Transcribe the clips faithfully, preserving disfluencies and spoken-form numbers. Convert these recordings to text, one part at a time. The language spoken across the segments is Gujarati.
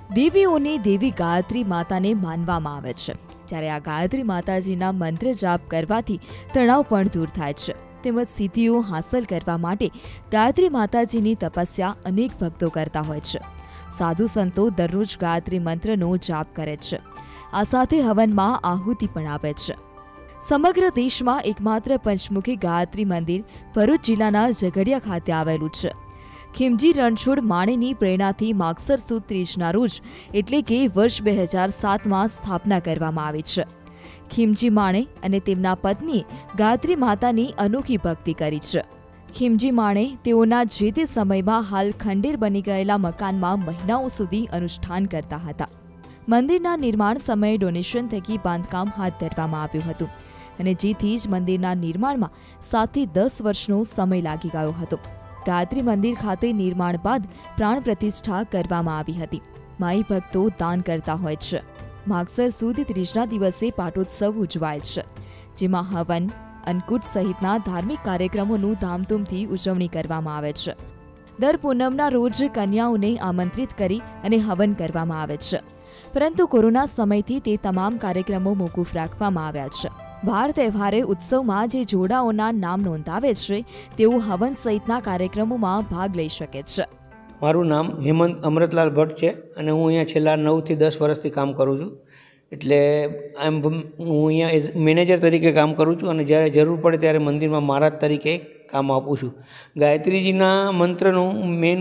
દેવીઓની દેવી ગાયત્રી માતાને માનવામાં આવે છે, જ્યારે આ ગાયત્રી માતાજીના મંત્ર જાપ કરવાથી તણાવ પણ દૂર થાય છે તેમજ સિદ્ધિઓ હાંસલ કરવા માટે ગાયત્રી માતાજીની તપસ્યા અનેક ભક્તો કરતા હોય છે। સાધુ સંતો દરરોજ ગાયત્રી મંત્રનો જાપ કરે છે। આ સાથે હવનમાં આહુતિ પણ આપે છે। સમગ્ર દેશમાં એકમાત્ર પંચમુખી ગાયત્રી મંદિર ભરૂચ જિલ્લાના ઝઘડિયા ખાતે આવેલું છે। ખીમજી રણછોડ માણેની પ્રેરણાથી માગસર સુદ ત્રીજના રોજ એટલે કે વર્ષ બે હજાર સાતમાં સ્થાપના કરવામાં આવી છે। ખીમજી માણે અને તેમના પત્નીએ ગાયત્રી માતાની અનોખી ભક્તિ કરી છે। ખીમજી માણે તેઓના જે તે સમયમાં હાલ ખંડેર બની ગયેલા મકાનમાં મહિનાઓ સુધી અનુષ્ઠાન કરતા હતા। મંદિરના નિર્માણ સમયે ડોનેશન થકી બાંધકામ હાથ ધરવામાં આવ્યું હતું અને જેથી જ મંદિરના નિર્માણમાં સાતથી દસ વર્ષનો સમય લાગી ગયો હતો। ગાયત્રી મંદિર ખાતે નિર્માણ બાદ પ્રાણ પ્રતિષ્ઠા કરવામાં આવી હતી। માઈ ભક્તો દાન કરતા હોય છે। માગસર સુદ ત્રીજના દિવસે પાટોત્સવ ઉજવાય છે, જેમાં હવન, અન્નકૂટ સહિતના ધાર્મિક કાર્યક્રમોનું ધામધૂમથી ઉજવણી કરવામાં આવે છે। દર પૂનમના રોજ કન્યાઓને આમંત્રિત કરી અને હવન કરવામાં આવે છે, પરંતુ કોરોના સમયથી તે તમામ કાર્યક્રમો મોકૂફ રાખવામાં આવ્યા છે। વાર તહેવારે ઉત્સવમાં જે જોડાઓના નામ નોંધાવે છે તેઓ હવન સહિતના કાર્યક્રમોમાં ભાગ લઈ શકે છે। મારું નામ હેમંત અમૃતલાલ ભટ્ટ છે અને હું અહીંયા છેલ્લા નવથી દસ વર્ષથી કામ કરું છું। એટલે એમ હું અહીંયા એઝ મેનેજર તરીકે કામ કરું છું અને જ્યારે જરૂર પડે ત્યારે મંદિરમાં મહારાજ તરીકે કામ આપું છું। ગાયત્રીજીના મંત્રનું મેઇન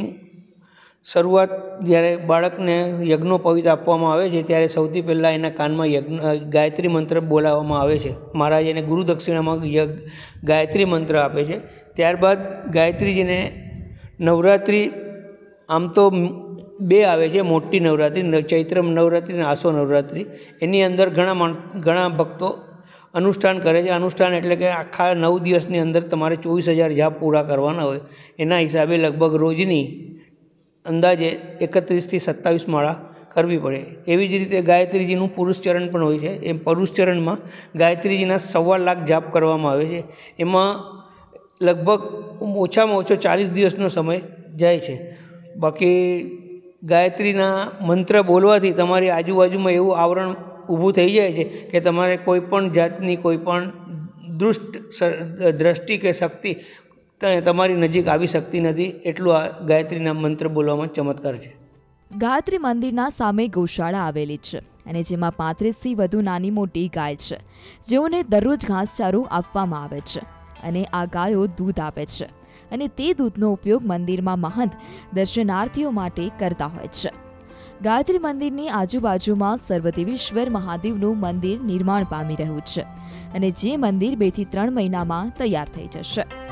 શરૂઆત જ્યારે બાળકને યજ્ઞોપવિત આપવામાં આવે છે ત્યારે સૌથી પહેલાં એના કાનમાં યજ્ઞ ગાયત્રી મંત્ર બોલાવવામાં આવે છે। મહારાજ એને ગુરુ દક્ષિણામાં ગાયત્રી મંત્ર આપે છે। ત્યારબાદ ગાયત્રીજીને નવરાત્રિ આમ તો બે આવે છે, મોટી નવરાત્રિ, ચૈત્ર નવરાત્રિ અને આસો નવરાત્રિ। એની અંદર ઘણા માણ ઘણા ભક્તો અનુષ્ઠાન કરે છે। અનુષ્ઠાન એટલે કે આખા નવ દિવસની અંદર તમારે ચોવીસ હજાર જાપ પૂરા કરવાના હોય। એના હિસાબે લગભગ રોજની અંદાજે એકત્રીસથી સત્તાવીસ માળા કરવી પડે। એવી જ રીતે ગાયત્રીજીનું પુરુષ ચરણ પણ હોય છે। એ પુરુષ ચરણમાં ગાયત્રીજીના સવા લાખ જાપ કરવામાં આવે છે। એમાં લગભગ ઓછામાં ઓછો ચાલીસ દિવસનો સમય જાય છે। બાકી ગાયત્રીના મંત્ર બોલવાથી તમારી આજુબાજુમાં એવું આવરણ ઊભું થઈ જાય છે કે તમારે કોઈ પણ જાતની કોઈ પણ દુષ્ટ દ્રષ્ટિ કે શક્તિ તમારી નજીક આવી શકતી નથી। એટલું આ ગાયત્રીના મંત્ર બોલવામાં ચમત્કાર છે। ગાયત્રી મંદિરના સામે ગૌશાળા આવેલી છે અને જેમાં પાંત્રીસથી વધુ નાની મોટી ગાય છે, જેઓને દરરોજ ઘાસચારો આપવામાં આવે છે અને આ ગાયો દૂધ આપે છે અને તે દૂધનો ઉપયોગ મંદિરમાં મહંત દર્શનાર્થીઓ માટે કરતા હોય છે। ગાયત્રી મંદિરની આજુબાજુમાં સર્વદેવેશ્વર મહાદેવનું મંદિર નિર્માણ પામી રહ્યું છે અને જે મંદિર બે થી ત્રણ મહિનામાં તૈયાર થઈ જશે।